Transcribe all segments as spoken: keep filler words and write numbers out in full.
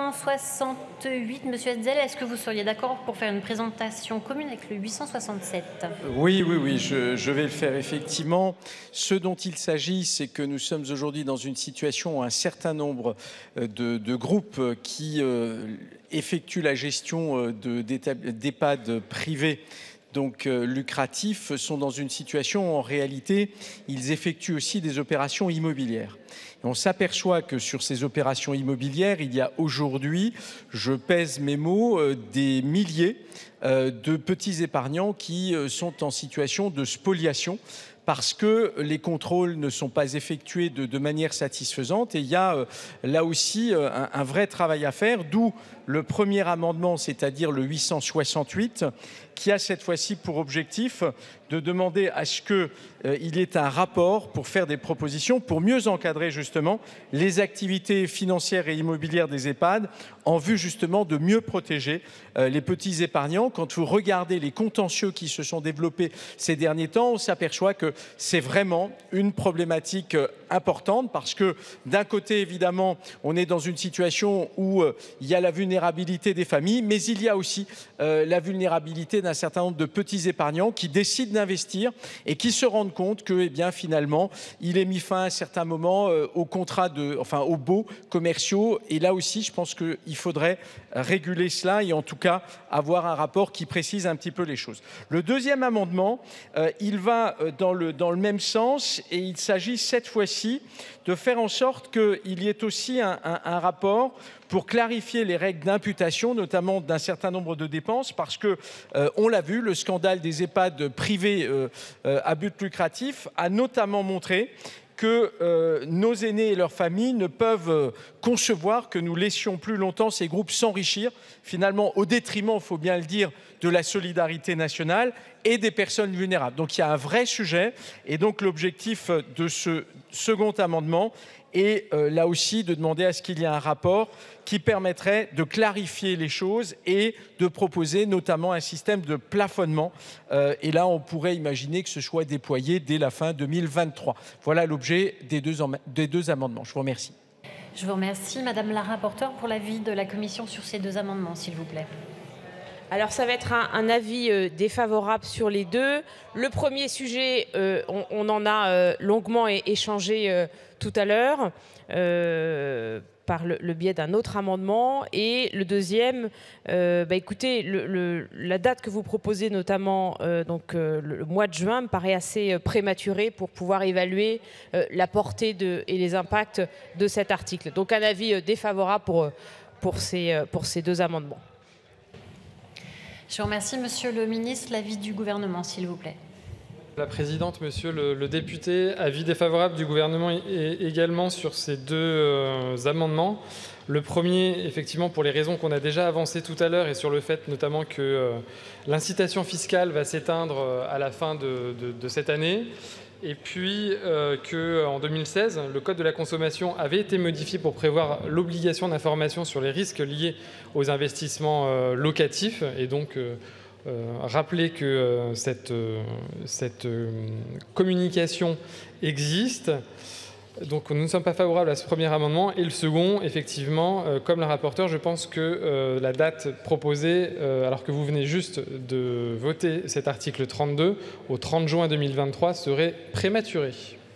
soixante-huit, Monsieur Hetzel, est-ce que vous seriez d'accord pour faire une présentation commune avec le huit cent soixante-sept? Oui, oui, oui, je, je vais le faire effectivement. Ce dont il s'agit, c'est que nous sommes aujourd'hui dans une situation où un certain nombre de, de groupes qui euh, effectuent la gestion d'EHPAD privés, donc euh, lucratifs, sont dans une situation où en réalité, ils effectuent aussi des opérations immobilières. Et on s'aperçoit que sur ces opérations immobilières, il y a aujourd'hui, je pèse mes mots, euh, des milliers euh, de petits épargnants qui euh, sont en situation de spoliation parce que les contrôles ne sont pas effectués de, de manière satisfaisante. Et il y a euh, là aussi euh, un, un vrai travail à faire, d'où le premier amendement, c'est-à-dire le huit cent soixante-huit, qui a cette fois-ci pour objectif de demander à ce qu'il euh, y ait un rapport pour faire des propositions, pour mieux encadrer justement les activités financières et immobilières des EHPAD, en vue justement de mieux protéger euh, les petits épargnants. Quand vous regardez les contentieux qui se sont développés ces derniers temps, on s'aperçoit que c'est vraiment une problématique euh, importante, parce que d'un côté, évidemment, on est dans une situation où euh, il y a la vulnérabilité des familles, mais il y a aussi euh, la vulnérabilité d'un certain nombre de petits épargnants qui décident d'investir et qui se rendent compte que, eh bien, finalement, il est mis fin à un certain moment euh, aux contrats de, enfin, aux baux commerciaux. Et là aussi, je pense qu'il faudrait réguler cela et en tout cas avoir un rapport qui précise un petit peu les choses. Le deuxième amendement, euh, il va dans le, dans le même sens et il s'agit cette fois-ci de faire en sorte qu'il y ait aussi un, un, un rapport pour clarifier les règles d'imputation, notamment d'un certain nombre de dépenses, parce que, euh, on l'a vu, le scandale des EHPAD privés euh, euh, à but lucratif a notamment montré que euh, nos aînés et leurs familles ne peuvent euh, concevoir que nous laissions plus longtemps ces groupes s'enrichir, finalement au détriment, il faut bien le dire, de la solidarité nationale et des personnes vulnérables. Donc il y a un vrai sujet, et donc l'objectif de ce second amendement est euh, là aussi de demander à ce qu'il y ait un rapport qui permettrait de clarifier les choses et de proposer notamment un système de plafonnement. Euh, et là, on pourrait imaginer que ce soit déployé dès la fin deux mille vingt-trois. Voilà l'objet des deux, des deux amendements. Je vous remercie. Je vous remercie. Madame la rapporteure, pour l'avis de la Commission sur ces deux amendements, s'il vous plaît. Alors, ça va être un, un avis euh, défavorable sur les deux. Le premier sujet, euh, on, on en a euh, longuement é échangé euh, tout à l'heure euh, par le, le biais d'un autre amendement. Et le deuxième, euh, bah, écoutez, le, le, la date que vous proposez, notamment euh, donc, euh, le mois de juin, me paraît assez prématurée pour pouvoir évaluer euh, la portée de, et les impacts de cet article. Donc, un avis défavorable pour, pour, ces, pour ces deux amendements. Je vous remercie, Monsieur le Ministre. L'avis du gouvernement, s'il vous plaît. La présidente, Monsieur le, le député, avis défavorable du gouvernement également sur ces deux euh, amendements. Le premier, effectivement, pour les raisons qu'on a déjà avancées tout à l'heure et sur le fait notamment que euh, l'incitation fiscale va s'éteindre euh, à la fin de, de, de cette année. Et puis euh, qu'en deux mille seize, le Code de la consommation avait été modifié pour prévoir l'obligation d'information sur les risques liés aux investissements euh, locatifs. Et donc, euh, euh, rappeler que euh, cette, euh, cette euh, communication existe. Donc, nous ne sommes pas favorables à ce premier amendement. Et le second, effectivement, euh, comme la rapporteure, je pense que euh, la date proposée, euh, alors que vous venez juste de voter cet article trente-deux, au trente juin deux mille vingt-trois, serait prématurée.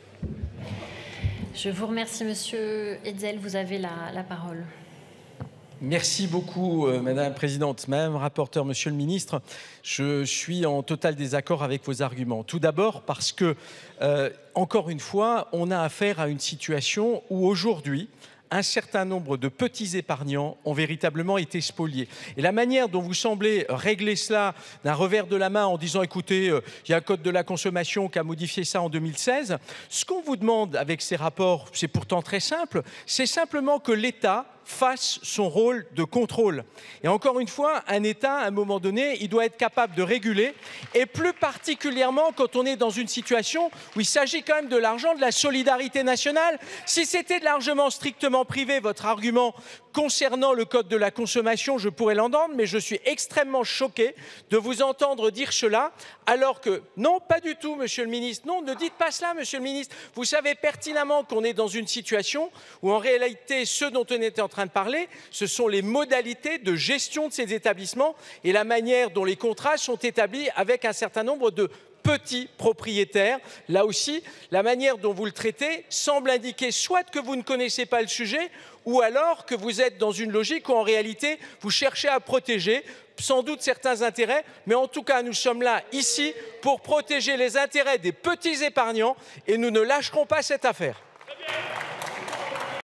Je vous remercie, Monsieur Hetzel. Vous avez la, la parole. Merci beaucoup, euh, Madame la Présidente. Madame la rapporteure, Monsieur le Ministre, je suis en total désaccord avec vos arguments. Tout d'abord parce que, euh, encore une fois, on a affaire à une situation où aujourd'hui, un certain nombre de petits épargnants ont véritablement été spoliés. Et la manière dont vous semblez régler cela d'un revers de la main en disant, écoutez, euh, il y a un code de la consommation qui a modifié ça en deux mille seize, ce qu'on vous demande avec ces rapports, c'est pourtant très simple, c'est simplement que l'État fasse son rôle de contrôle. Et encore une fois, un État, à un moment donné, il doit être capable de réguler, et plus particulièrement quand on est dans une situation où il s'agit quand même de l'argent de la solidarité nationale. Si c'était de l'argent strictement privé, votre argument concernant le code de la consommation, je pourrais l'entendre, mais je suis extrêmement choqué de vous entendre dire cela, alors que, non, pas du tout, Monsieur le Ministre, non, ne dites pas cela, Monsieur le Ministre. Vous savez pertinemment qu'on est dans une situation où, en réalité, ce dont on était en train train de parler, ce sont les modalités de gestion de ces établissements et la manière dont les contrats sont établis avec un certain nombre de petits propriétaires. Là aussi, la manière dont vous le traitez semble indiquer soit que vous ne connaissez pas le sujet, ou alors que vous êtes dans une logique où en réalité vous cherchez à protéger sans doute certains intérêts, mais en tout cas nous sommes là ici pour protéger les intérêts des petits épargnants et nous ne lâcherons pas cette affaire.